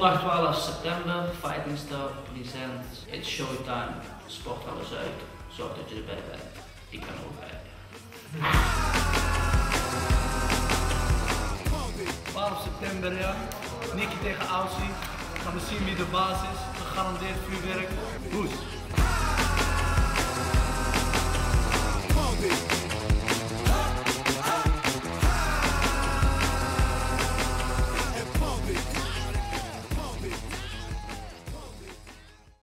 Donderdag 12 september, Fighting Star present It's Showtime, Sporthallen Zuid. Zorg dat je erbij bent. Ik kan er ook bij. 12 september, ja. Nicky tegen Aussie. Gaan we zien wie de baas is. Gegarandeerd vuurwerk. Hoes.